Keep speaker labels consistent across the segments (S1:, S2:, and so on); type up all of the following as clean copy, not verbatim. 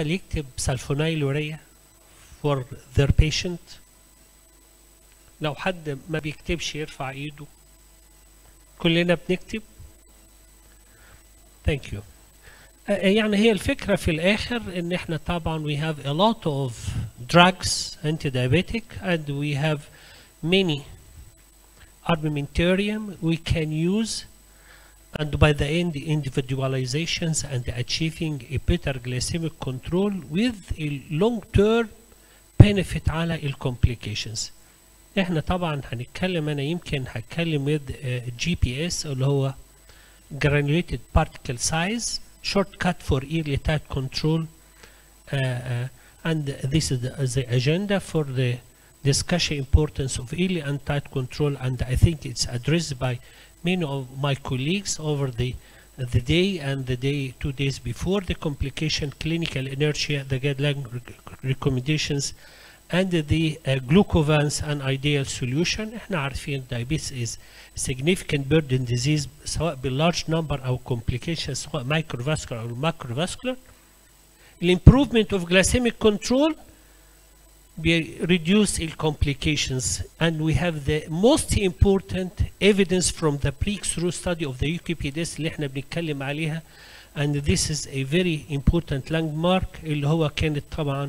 S1: بطل يكتب سلفونيلوريا for their patient؟ لو حد ما بيكتبش يرفع ايده. كلنا بنكتب. Thank you. يعني هي الفكرة في الآخر إن إحنا طبعًا we have a lot of drugs anti-diabetic and we have many armamentarium we can use, and by the end individualizations and achieving a better glycemic control with a long-term benefit على ال complications. إحنا طبعًا هنتكلم، أنا يمكن هتكلم with GPS اللي هو granulated particle size shortcut for early tight control, and this is the agenda for the discussion importance of early and tight control, and I think it's addressed by many of my colleagues over the day and the day 2 days before the complication, clinical inertia, the guideline recommendations, and the glucovance and ideal solution. احنا عارفين diabetes is significant burden disease سواء بالlarge number أو complications سواء microvascular أو macrovascular. The improvement of glycemic control reduce the complications, and we have the most important evidence from the breakthrough study of the UKPDS اللي احنا بنتكلم عليها, and this is a very important landmark اللي هو كانت طبعا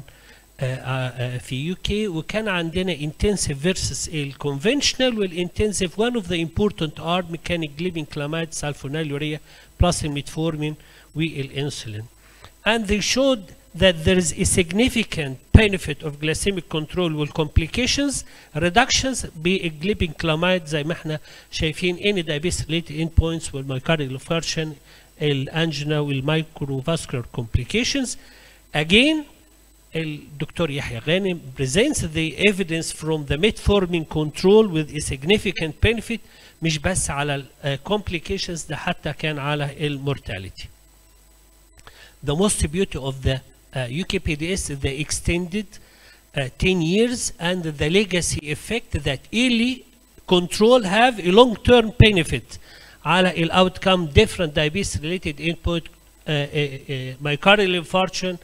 S1: في UK, وكان عندنا intensive versus الconventional والintensive. One of the important are mechanic glycemic sulfonylurea plus metformin والinsulin, and they showed that there is a significant benefit of glycemic control with complications reductions بالglycemic زي ما احنا شايفين any diabetes related endpoints والmyocardial infarction, الانجينا والmicrovascular complications. Again, الدكتور يحيى غانم presents the evidence from the metformin control with a significant benefit, مش بس على complications ده حتى كان على mortality. The most beauty of the UKPDS is the extended 10 years and the legacy effect that early control have a long-term benefit على outcome different diabetes related endpoint, myocardial infarction,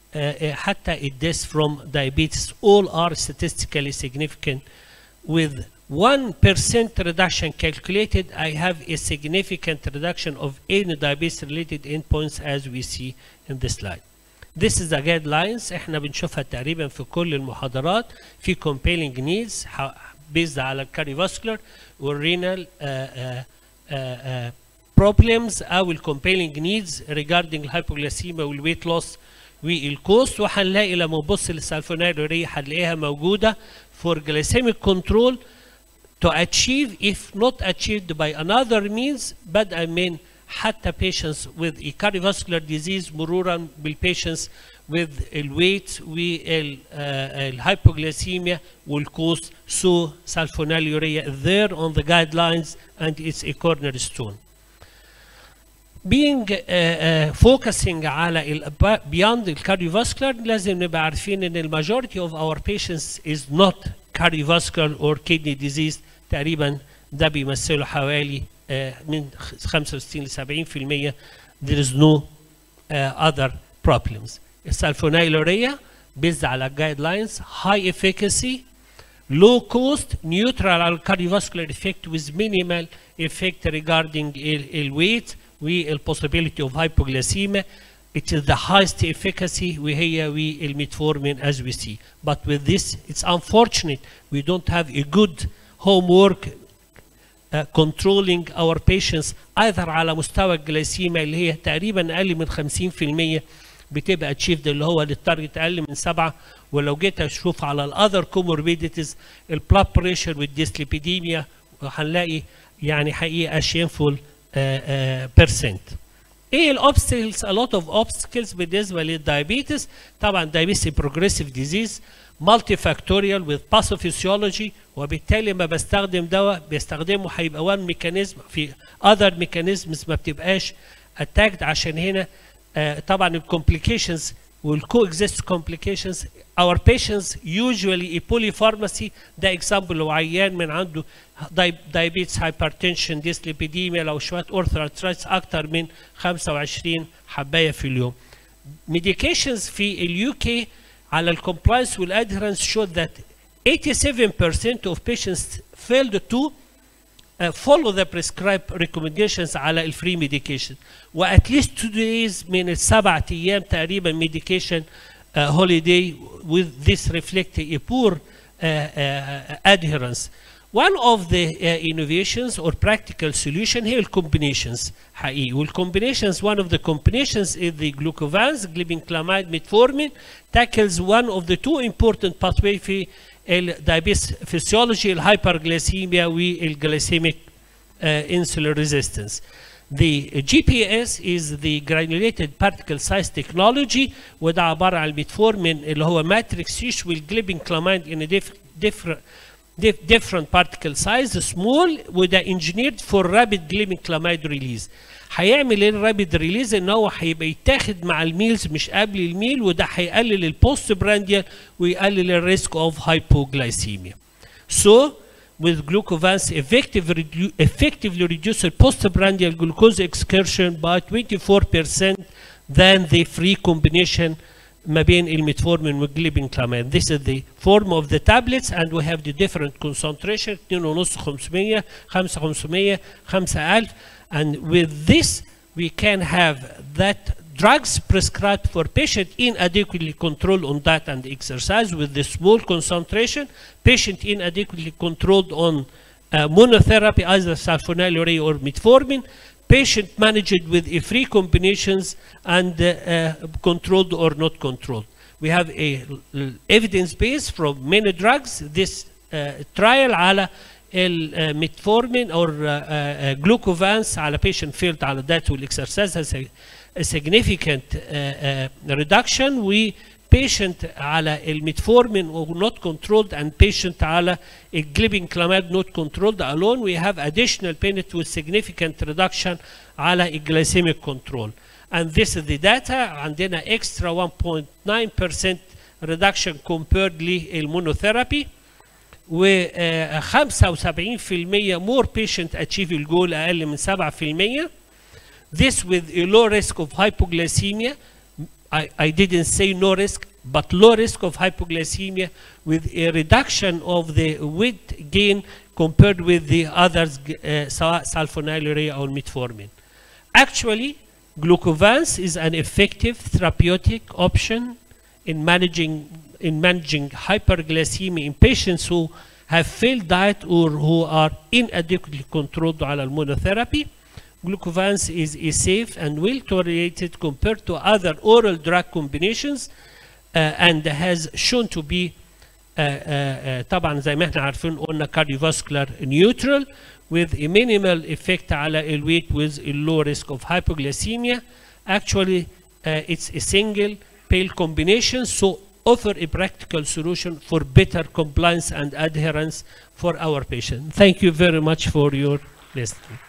S1: حتى death from diabetes, all are statistically significant. With 1% reduction calculated, I have a significant reduction of any diabetes related endpoints as we see in the slide. This is the guidelines احنا بنشوفها تقريبا في كل المحاضرات في compelling needs based على cardiovascular والrenal problems او compelling needs regarding hypoglycemia والweight loss والكوست. وهنلاقي لما نبص للسلفونيلوريا هنلاقيها موجوده for glycemic control to achieve if not achieved by another means بدءا من حتى patients with a cardiovascular disease مرورا بالpatients with الweight والhypoglycemia والكوست. So sulfonylurea there on the guidelines and it's a cornerstone. Being focusing على beyond the cardiovascular لازم نبقى عارفين ان majority of our patients is not cardiovascular or kidney disease. تقريبا ده بيمثله حوالي من 65 ل 70%. There is no other problems. السلفونيلوريا based على guidelines, high efficacy, low cost, neutral على cardiovascular effect with minimal effect regarding weight وال possibility of hypoglycemia. It is the highest efficacy وهي والميتفورمين as we see. But with this, it's unfortunate we don't have a good homework controlling our patients either على مستوى الجلايسيميا اللي هي تقريبا اقل من 50% بتبقى achieved اللي هو للتارجت اقل من 7. ولو جيت اشوف على الاذر comorbidities البلاد بريشر والديسليبيديميا هنلاقي يعني حقيقه shameful percent. ايه الاوبستكلز؟ a lot of obstacles بالنسبه للدايابيتس. طبعا دايابيتس بروجريسيف ديزيز multifactorial with pathophysiology, وبالتالي ما بستخدم دواء بيستخدمه هيبقى one mechanism في other mechanisms ما بتبقاش attacked. عشان هنا طبعا الكومبليكيشنز والكو-exist complications. Our patients usually a polypharmacy. ده example لو عيان من عنده diabetes, hypertension, dyslipidemia لو شوية orthoarthritis أكتر من 25 حباية في اليوم. medications في ال UK على ال compliance وال adherence showed that 87% of patients failed to follow the prescribed recommendations على ال free medication و at least 2 days من ال7 أيام تقريبا medication holiday with this reflect a poor adherence. One of the innovations or practical solution هي الcombinations حقيقي والcombinations one of the combinations is the glucovans glibenclamide metformin tackles one of the two important pathway في الdiabetes physiology الhyperglycemia والglycemic insulin resistance. The GPS is the granulated particle size technology وده عبارة عن الميتفورمين اللي هو ماتريكس يشوي الجليبنكلاميد in a different particle size small وده engineered for rapid glybenclamide release. هيعمل ايه الرابيد ريليز؟ ان هو هيبقى يتاخد مع الميلز مش قبل الميل وده هيقلل البوست برانديال ويقلل الريسك اوف هايبوغلايسيميا. So with glucovans effectively reduce the postprandial glucose excursion by 24% than the free combination ما بين الميتفورمين والجليبنكلاميد. This is the form of the tablets and we have the different concentration 2.5 500 500 5000 and with this we can have that drugs prescribed for patient inadequately controlled on diet and exercise with the small concentration, patient inadequately controlled on monotherapy either sulfonylurea or metformin, patient managed with a free combinations and controlled or not controlled. We have a evidence base from many drugs. This trial على metformin or glucovans على patient failed على diet والexercise has a significant reduction. We patient على الميتفورمين not controlled and patient على الجليبنكلاميد not controlled alone we have additional benefit with significant reduction على الجلايسيميك control. And this is the data عندنا extra 1.9% reduction compared للمونوثيرابي و 75% more patient achieve الجول أقل من 7%. This with a low risk of hypoglycemia. I didn't say no risk, but low risk of hypoglycemia with a reduction of the weight gain compared with the others, sulfonylurea or metformin. Actually, glucovans is an effective therapeutic option in managing hyperglycemia in patients who have failed diet or who are inadequately controlled على المونotherapy. Glucovans is safe and well tolerated compared to other oral drug combinations and has shown to be طبعا زي ما احنا عارفين قلنا cardiovascular neutral with a minimal effect على الويت with a low risk of hypoglycemia. Actually it's a single pill combination so offer a practical solution for better compliance and adherence for our patients. Thank you very much for your listening.